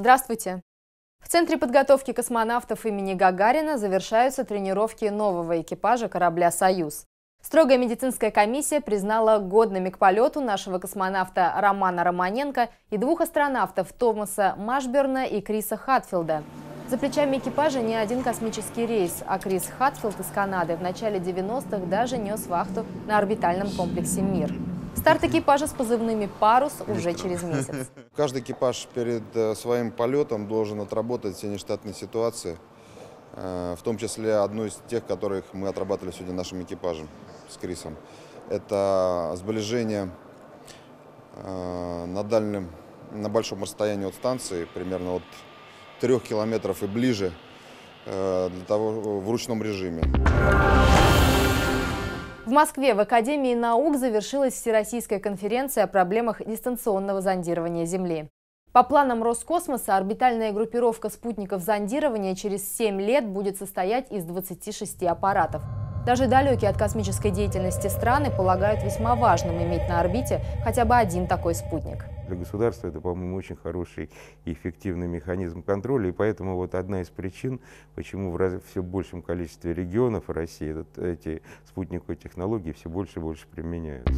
Здравствуйте! В Центре подготовки космонавтов имени Гагарина завершаются тренировки нового экипажа корабля «Союз». Строгая медицинская комиссия признала годными к полету нашего космонавта Романа Романенко и двух астронавтов Томаса Машберна и Криса Хатфилда. За плечами экипажа не один космический рейс, а Крис Хатфилд из Канады в начале 90-х даже нес вахту на орбитальном комплексе «Мир». Старт экипажа с позывными «Парус» уже через месяц. Каждый экипаж перед своим полетом должен отработать все нештатные ситуации, в том числе одну из тех, которых мы отрабатывали сегодня нашим экипажем с Крисом. Это сближение на большом расстоянии от станции, примерно от 3 километров и ближе, в ручном режиме. В Москве в Академии наук завершилась Всероссийская конференция о проблемах дистанционного зондирования Земли. По планам Роскосмоса, орбитальная группировка спутников зондирования через 7 лет будет состоять из 26 аппаратов. Даже далекие от космической деятельности страны полагают весьма важным иметь на орбите хотя бы один такой спутник. Для государства это, по-моему, очень хороший и эффективный механизм контроля, и поэтому вот одна из причин, почему в все большем количестве регионов России эти спутниковые технологии все больше и больше применяются.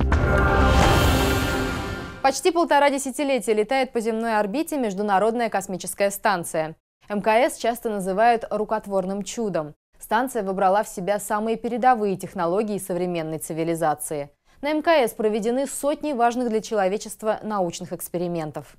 Почти 1,5 десятилетия летает по земной орбите Международная космическая станция. МКС часто называют рукотворным чудом. Станция выбрала в себя самые передовые технологии современной цивилизации. На МКС проведены сотни важных для человечества научных экспериментов.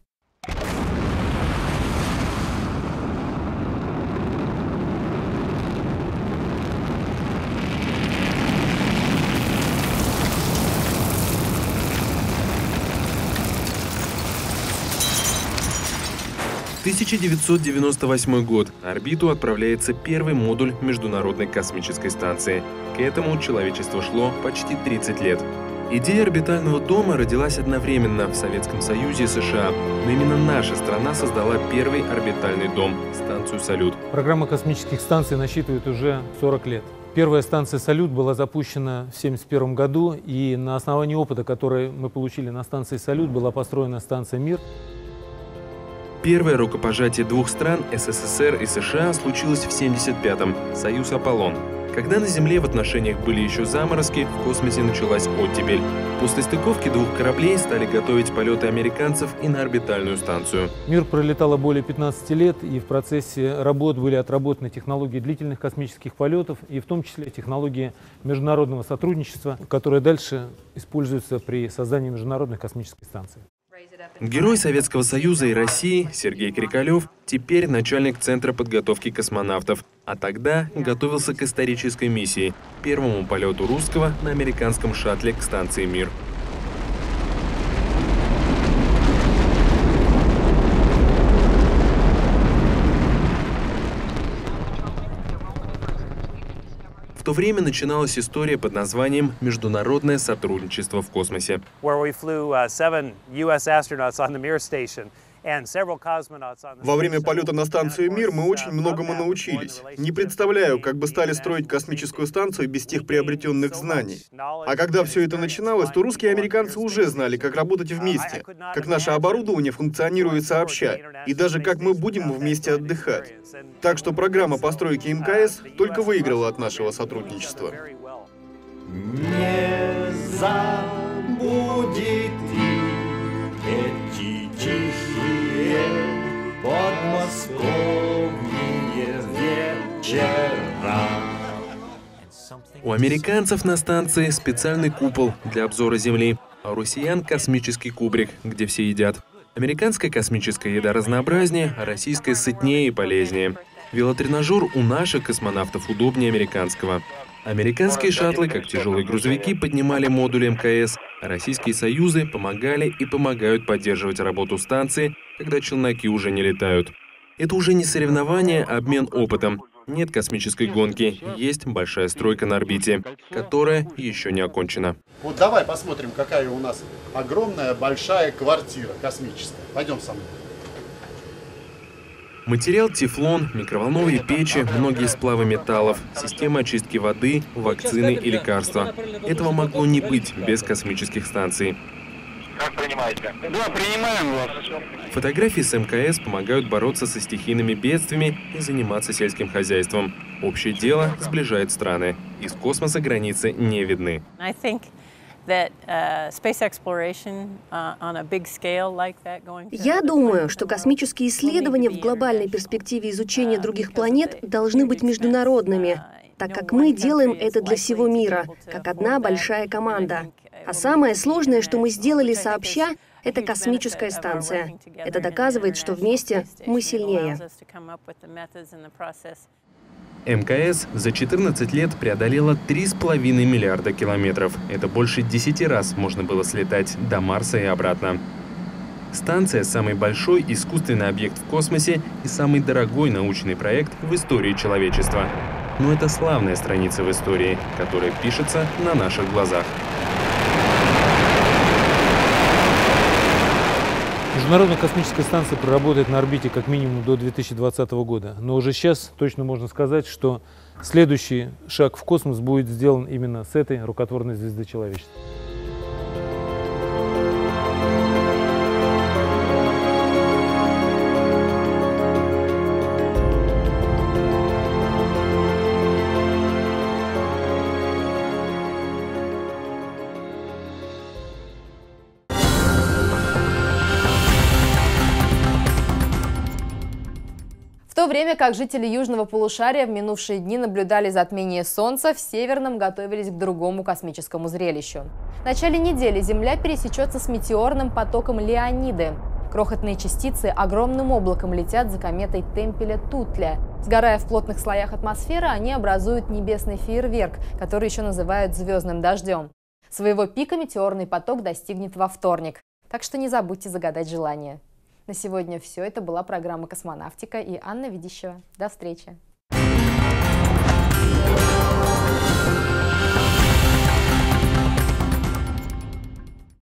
В 1998 год на орбиту отправляется первый модуль Международной космической станции. К этому человечество шло почти 30 лет. Идея орбитального дома родилась одновременно в Советском Союзе и США. Но именно наша страна создала первый орбитальный дом – станцию «Салют». Программа космических станций насчитывает уже 40 лет. Первая станция «Салют» была запущена в 1971 году, и на основании опыта, который мы получили на станции «Салют», была построена станция «Мир». Первое рукопожатие двух стран, СССР и США, случилось в 1975-м – «Союз Аполлон». Когда на Земле в отношениях были еще заморозки, в космосе началась оттепель. После стыковки двух кораблей стали готовить полеты американцев и на орбитальную станцию. «Мир» пролетала более 15 лет, и в процессе работ были отработаны технологии длительных космических полетов, и в том числе технологии международного сотрудничества, которые дальше используются при создании Международной космической станции. Герой Советского Союза и России Сергей Крикалев теперь начальник Центра подготовки космонавтов, а тогда готовился к исторической миссии – первому полету русского на американском шаттле к станции «Мир». В то время начиналась история под названием «Международное сотрудничество в космосе». Во время полета на станцию «Мир» мы очень многому научились. Не представляю, как бы стали строить космическую станцию без тех приобретенных знаний. А когда все это начиналось, то русские и американцы уже знали, как работать вместе, как наше оборудование функционирует сообща, и даже как мы будем вместе отдыхать. Так что программа постройки МКС только выиграла от нашего сотрудничества. Не забудет эти тихие подмосковные вечера. У американцев на станции специальный купол для обзора Земли, а у россиян космический кубрик, где все едят. Американская космическая еда разнообразнее, а российская сытнее и полезнее. Велотренажер у наших космонавтов удобнее американского. Американские шаттлы, как тяжелые грузовики, поднимали модули МКС, а российские союзы помогали и помогают поддерживать работу станции, когда челноки уже не летают. Это уже не соревнование, а обмен опытом. Нет космической гонки, есть большая стройка на орбите, которая еще не окончена. Вот давай посмотрим, какая у нас огромная большая квартира космическая. Пойдем со мной. Материал тефлон, микроволновые печи, многие сплавы металлов, система очистки воды, вакцины и лекарства. Этого могло не быть без космических станций. Как принимаете? Да, принимаем вас. Фотографии с МКС помогают бороться со стихийными бедствиями и заниматься сельским хозяйством. Общее дело сближает страны. Из космоса границы не видны. Я думаю, что космические исследования в глобальной перспективе изучения других планет должны быть международными, так как мы делаем это для всего мира, как одна большая команда. А самое сложное, что мы сделали сообща, это космическая станция. Это доказывает, что вместе мы сильнее. МКС за 14 лет преодолела 3,5 миллиарда километров. Это больше 10 раз можно было слетать до Марса и обратно. Станция – самый большой искусственный объект в космосе и самый дорогой научный проект в истории человечества. Но это славная страница в истории, которая пишется на наших глазах. Международная космическая станция проработает на орбите как минимум до 2020 года. Но уже сейчас точно можно сказать, что следующий шаг в космос будет сделан именно с этой рукотворной звезды человечества. В то время как жители южного полушария в минувшие дни наблюдали затмение Солнца, в северном готовились к другому космическому зрелищу. В начале недели Земля пересечется с метеорным потоком Леониды. Крохотные частицы огромным облаком летят за кометой Темпеля-Тутля. Сгорая в плотных слоях атмосферы, они образуют небесный фейерверк, который еще называют звездным дождем. Своего пика метеорный поток достигнет во вторник. Так что не забудьте загадать желание. На сегодня все. Это была программа «Космонавтика» и Анна Ведищева. До встречи!